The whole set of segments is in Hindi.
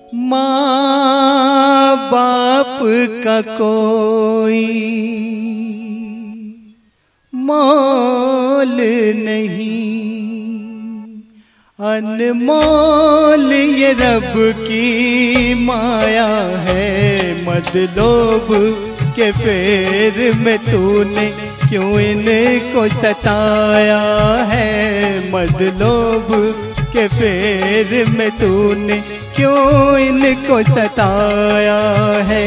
माँ बाप का कोई मोल नहीं, अनमोल ये रब की माया है। मदलोब के फेर में तूने क्यों इनको सताया है। मदलोब के फेर में तूने क्यों इनको सताया है।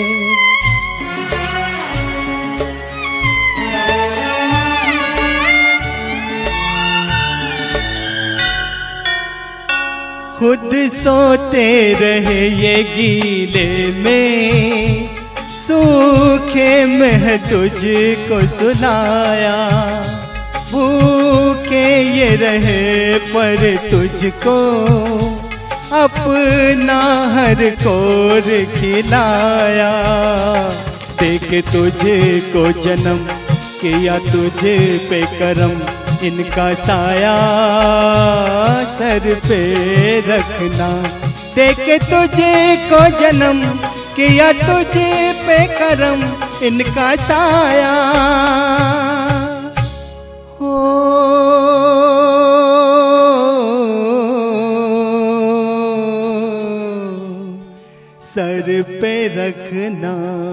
खुद सोते रहे ये गीले में, सूखे में तुझको सुलाया। भूखे ये रहे पर तुझको अपना हर कोर खिलाया। देख तुझे को जन्म किया तुझे पे करम, इनका साया सर पे रखना। देख तुझे को जन्म किया तुझे पे करम, इनका साया हो सर पे रखना।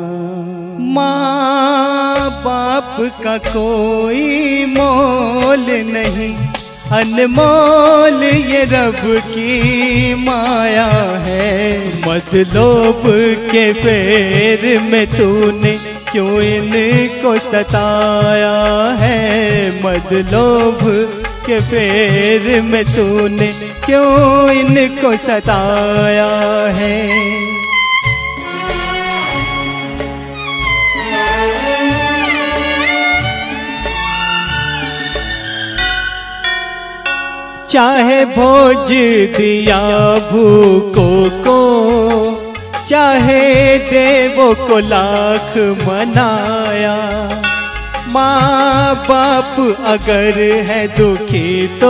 माँ बाप का कोई मोल नहीं, अनमोल ये रब की माया है। मदलोब के फेर में तूने क्यों इनको सताया है। मदलोब के फेर में तूने क्यों इनको सताया है। चाहे भोज दिया भूखों को, चाहे देवों को लाख मनाया। माँ बाप अगर है दुखी तो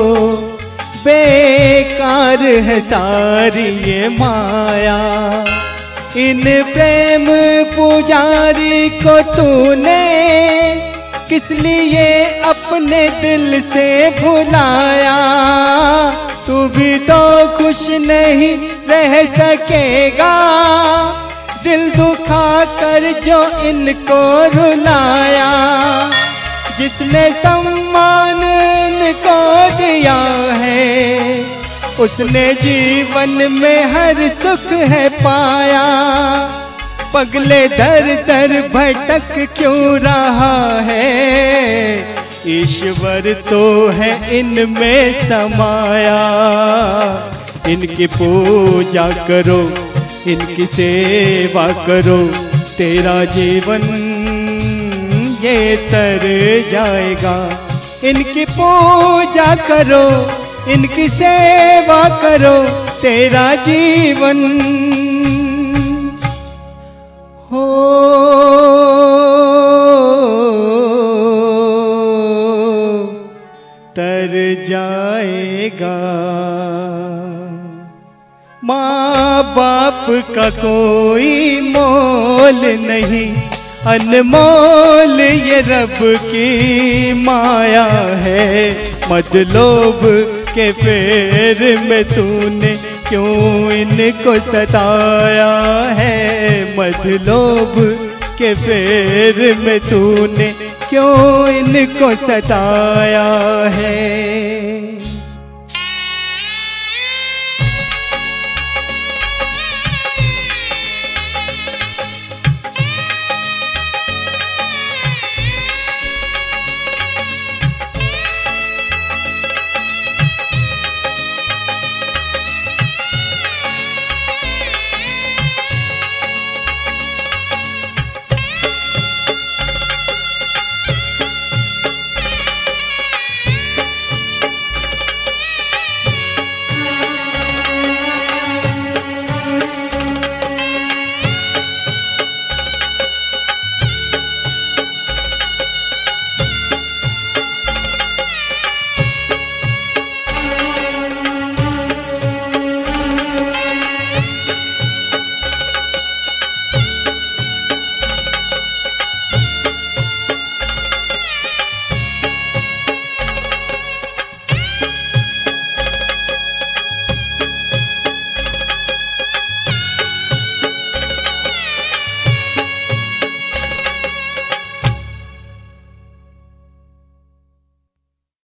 बेकार है सारी ये माया। इन प्रेम पुजारी को तूने किस लिए अपने दिल से भुलाया। तू भी तो खुश नहीं रह सकेगा, दिल दुखा कर जो इनको रुलाया। जिसने सम्मान इनको दिया है, उसने जीवन में हर सुख है पाया। पगले दर दर भटक क्यों रहा है, ईश्वर तो है इनमें समाया। इनकी पूजा करो, इनकी सेवा करो, तेरा जीवन ये तर जाएगा। इनकी पूजा करो, इनकी सेवा करो, तेरा जीवन हो तर जाएगा। माँ बाप का कोई मोल नहीं, अनमोल ये रब की माया है। मदलोब के फेर में तूने क्यों इनको सताया है। मदलोब के फेर में तूने क्यों इनको सताया है।